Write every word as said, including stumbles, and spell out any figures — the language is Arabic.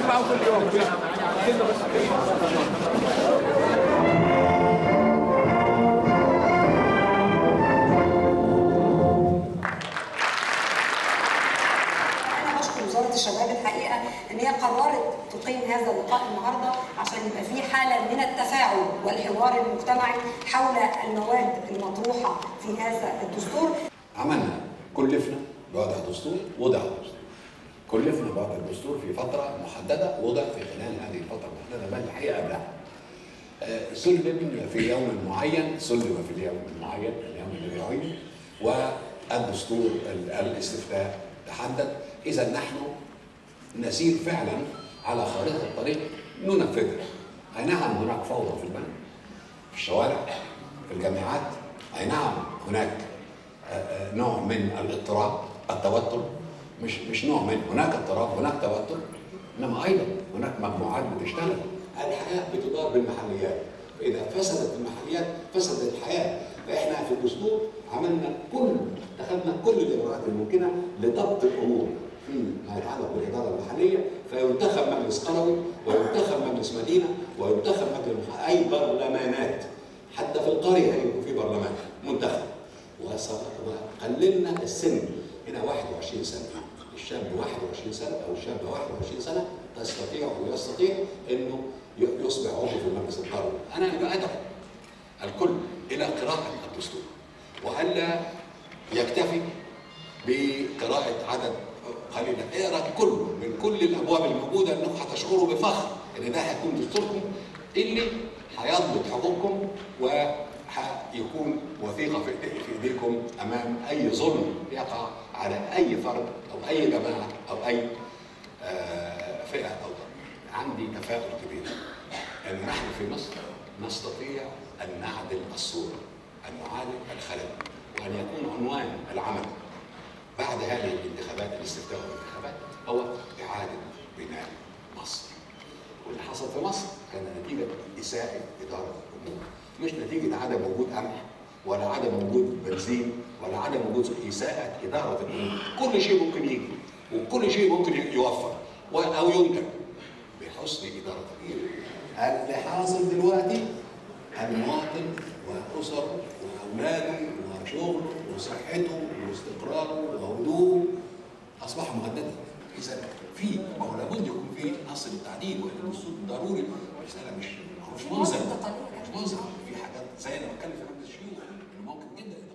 بسمعه كل يوم. وزارة الشباب الحقيقة إن هي قررت تقيم هذا اللقاء النهارده عشان يبقى في حالة من التفاعل والحوار المجتمعي حول المواد المطروحة في هذا الدستور. عملنا كلفنا بوضع دستور، وضع دستور. كلفنا بوضع الدستور في فترة محددة، وضع في خلال هذه الفترة المحددة بل الحقيقة قبلها. سلم في يوم معين، سلم في اليوم المعين، اليوم الذي عين، والدستور الاستفتاء تحدد. إذا نحن نسير فعلا على خارطة الطريق ننفذها. أي نعم هناك فوضى في البلد، في الشوارع، في الجامعات، أي نعم هناك نوع من الاضطراب، التوتر، مش مش نوع من، هناك اضطراب، هناك توتر، إنما أيضا هناك مجموعات بتشتغل. الحياة بتدار بالمحليات، فإذا فسدت المحليات فسدت الحياة. فإحنا في الدستور عملنا كل اتخذنا كل الإجراءات الممكنة لضبط الأمور فيما يتعلق بالإدارة المحلية، فينتخب مجلس قروي وينتخب مجلس مدينة وينتخب مجلس أي برلمانات، حتى في القرية هيبقى في برلمان منتخب. وقللنا السن هنا واحد وعشرين سنة، الشاب واحد وعشرين سنة أو الشابة واحد وعشرين سنة تستطيع ويستطيع إنه يصبح عضو في المجلس القروي. أنا أدعو الكل إلى قراءة الدستور، وألا يكتفي بقراءة عدد قليل، اقرأ كله من كل الأبواب الموجودة، إنكم هتشعروا بفخر إن ده هيكون دستوركم اللي هيضبط حقوقكم وهيكون وثيقة في إيديكم أمام أي ظلم يقع على أي فرد أو أي جماعة أو أي آه فئة أو ضرب. عندي تفاؤل كبير أن نحن في مصر نستطيع أن نعدل الصورة، أن نعالج الخلل، وأن يكون عنوان العمل بعد هذه الانتخابات، الاستفتاء والانتخابات، هو إعادة بناء مصر. واللي حصل في مصر كان نتيجة إساءة إدارة الأمور، مش نتيجة عدم وجود قمح ولا عدم وجود بنزين ولا عدم وجود إساءة إدارة الأمور. كل شيء ممكن يجي وكل شيء ممكن يوفر أو ينتج بحسن إدارة الأمور. اللي حاصل دلوقتي المواطن وأسره وأولاده وشغله وصحته واستقراره وهدوءه أصبح مهددا. إذا في أو لابد يكون في نص للتعديل، وإن الدستور ضروري. رسالة مش مش منزل مش منزل في حاجات زي أنا بتكلم في مجلس الشيوخ إنه ممكن جدا